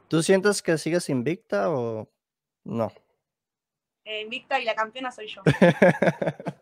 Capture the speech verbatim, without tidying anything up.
¿Tú sientes que sigues invicta o no? Eh, invicta y la campeona soy yo.